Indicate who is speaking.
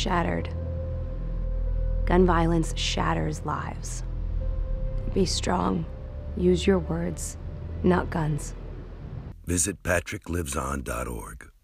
Speaker 1: shattered. Gun violence shatters lives. Be strong. Use your words, not guns.
Speaker 2: Visit PatrickLivesOn.org.